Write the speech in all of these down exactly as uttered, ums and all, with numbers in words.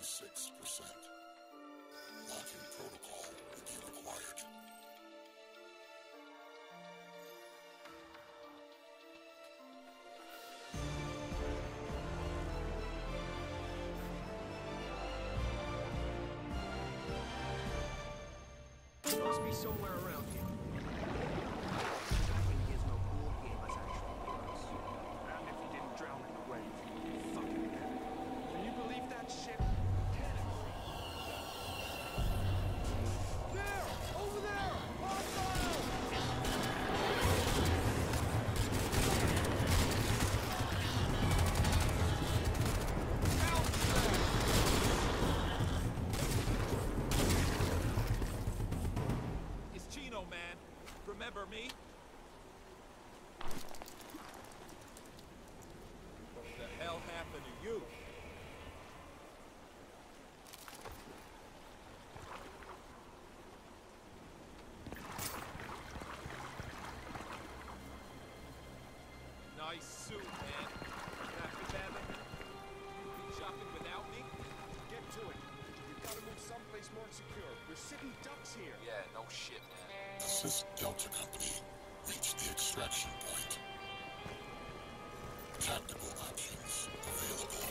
ninety-six percent. Locking protocol will be required. Must be somewhere around here. Tracking gives no cool gave us actual close. And if he didn't drown in the wave, fucking hell. Can you believe that shit? There! Over there! Hostile! It's Chino, man. Remember me? What the hell happened to you? Nice suit, man. Happy to have it. You be shopping without me? Get to it. You've got to move someplace more secure. We're sitting ducks here. Yeah, no shit, man. Assist Delta Company reach the extraction point. Tactical options available.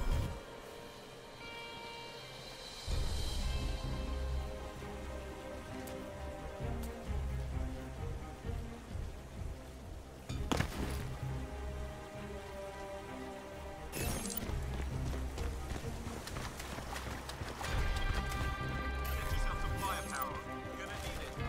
Get yourself some firepower. You're gonna need it.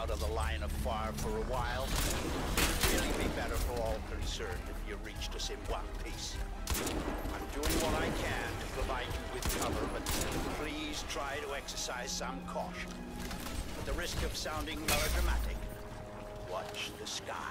out of the line of fire for a while. It'd really be better for all concerned if you reached us in one piece. I'm doing what I can to provide you with cover, but please try to exercise some caution. At the risk of sounding melodramatic, watch the sky.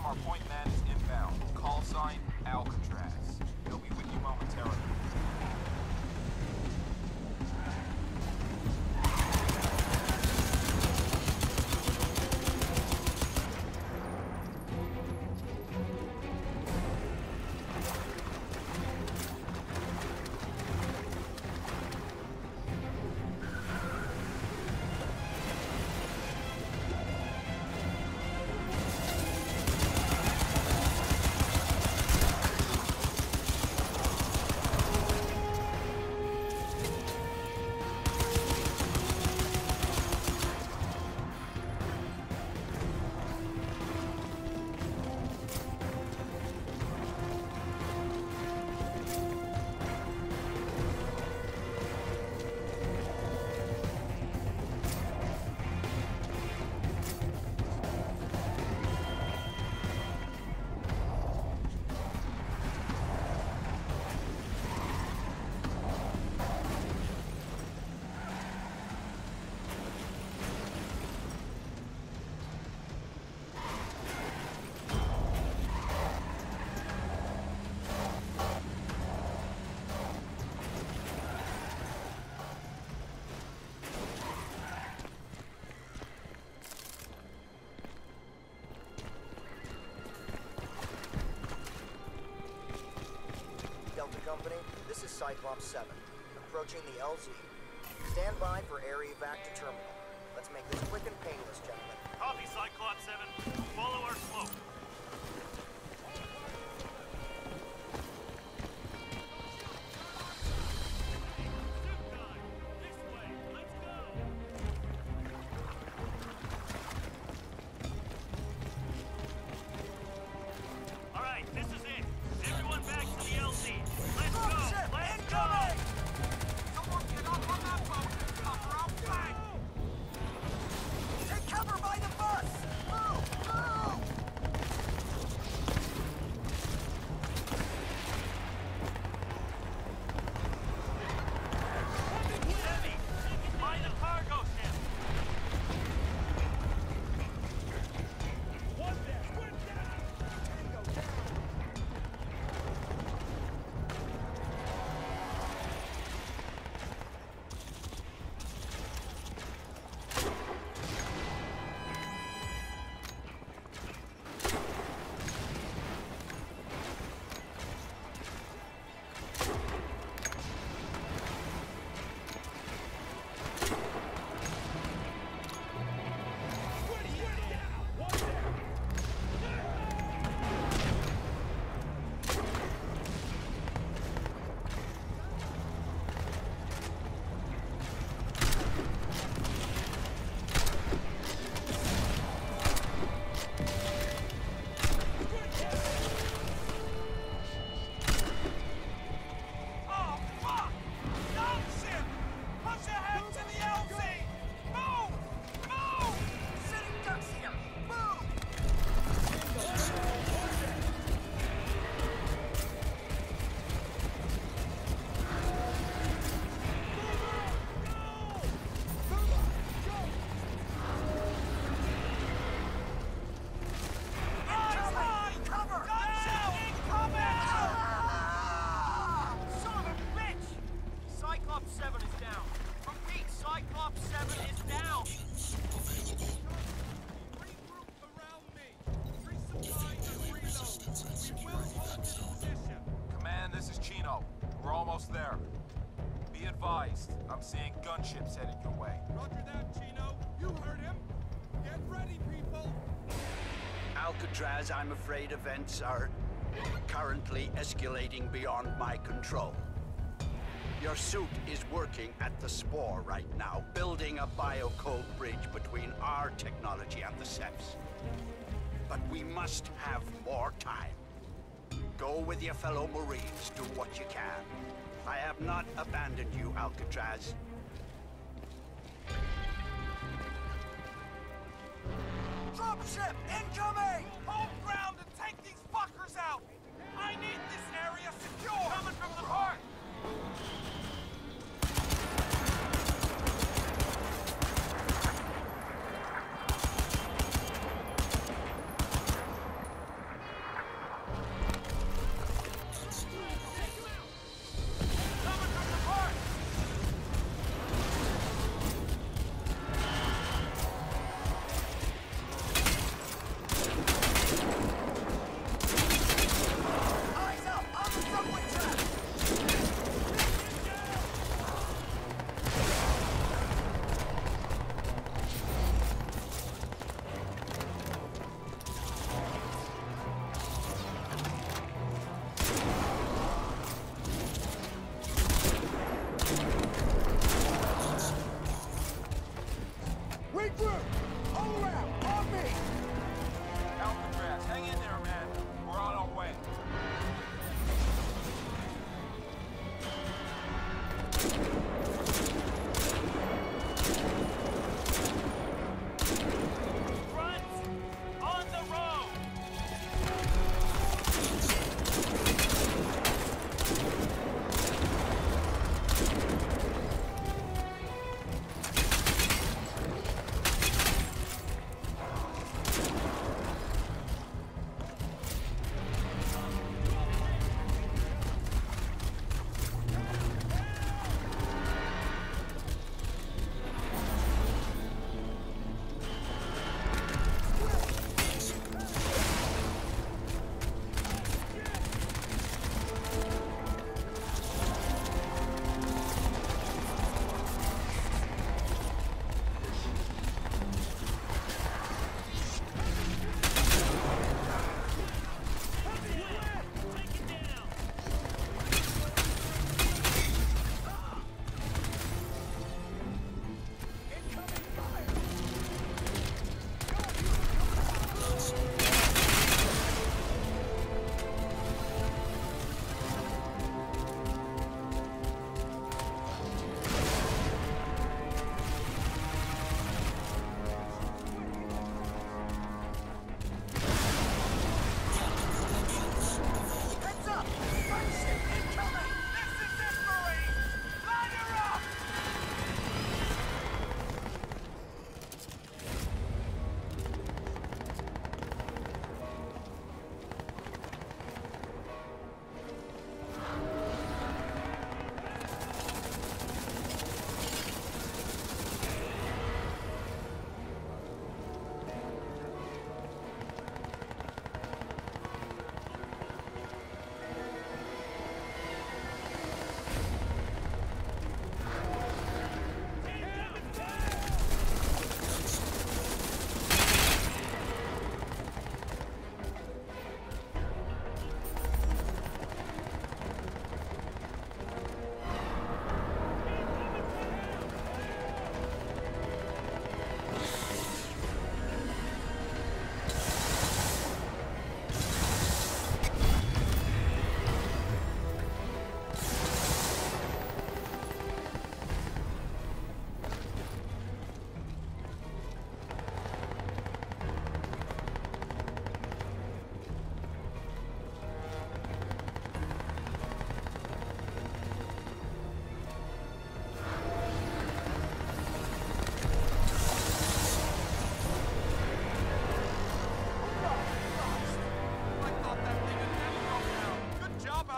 Our point man is inbound. Call sign Alcatraz. He'll be with you momentarily. Company, this is Cyclops seven, approaching the L Z. Stand by for air evac to terminal. Let's make this quick and painless, gentlemen. Copy, Cyclops seven. Follow our smoke. There. Be advised, I'm seeing gunships headed your way. Roger that, Chino. You heard him. Get ready, people. Alcatraz, I'm afraid events are currently escalating beyond my control. Your suit is working at the Spore right now, building a biocode bridge between our technology and the Ceph. But we must have more time. Go with your fellow Marines, do what you can. I have not abandoned you, Alcatraz. Dropship incoming! Hold ground and take these fuckers out! I need this area secure! Coming from the port!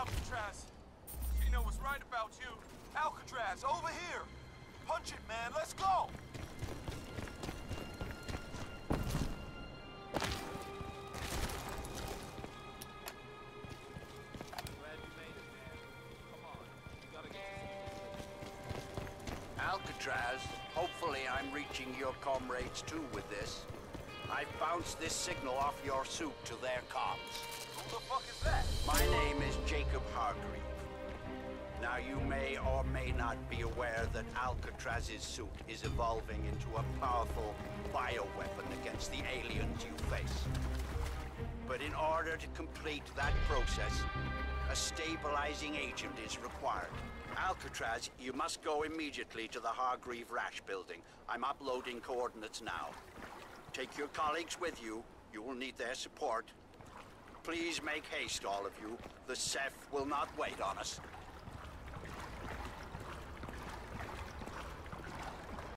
Alcatraz. Gino was right about you. Alcatraz, over here. Punch it, man. Let's go. Glad you made it, man. Come on. You gotta get to Alcatraz, hopefully I'm reaching your comrades too with this. I bounced this signal off your suit to their comms. Who the fuck is that? My name is Jacob Hargreave. Now you may or may not be aware that Alcatraz's suit is evolving into a powerful bioweapon against the aliens you face. But in order to complete that process, a stabilizing agent is required. Alcatraz, you must go immediately to the Hargreave Rash building. I'm uploading coordinates now. Take your colleagues with you. You will need their support. Please make haste, all of you. The Ceph will not wait on us.